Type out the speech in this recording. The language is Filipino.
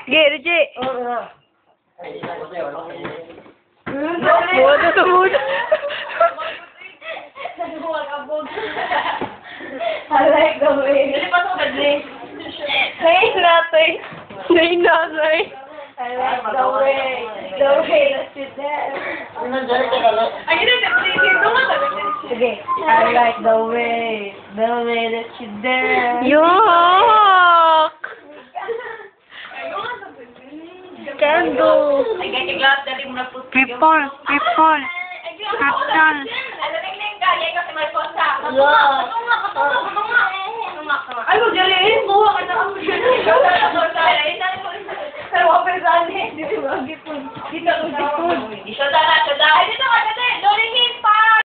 Sige, Reggie. I like the way. Say nothing. Say nothing. I like the way that you dance. Sige, I like the way that you dance. Yuck! Candle. People. People. Captain. Ay, magaling mo. Pero open saan eh. Dito, dito. Dito, dito. Dito, dito. Dito, dito.